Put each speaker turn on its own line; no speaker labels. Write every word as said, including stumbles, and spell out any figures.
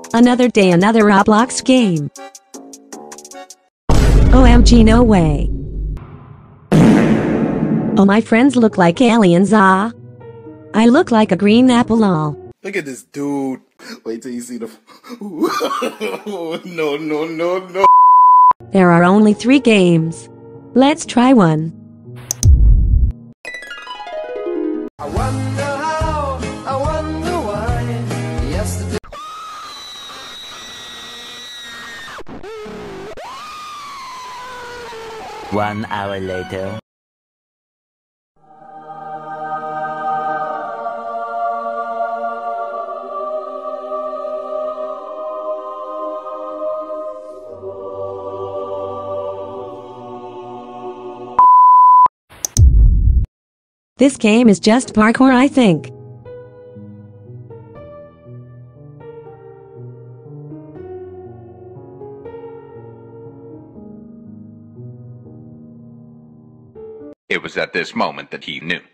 Another day, another Roblox game. O M G, no way. Oh, my friends look like aliens, ah. I look like a green apple, lol.
Look at this dude. Wait till you see the... No, no, no, no.
There are only three games. Let's try one.
I wonder how, I wonder why. Yesterday.
One hour later.
This game is just parkour, I think.
It was at this moment that he knew.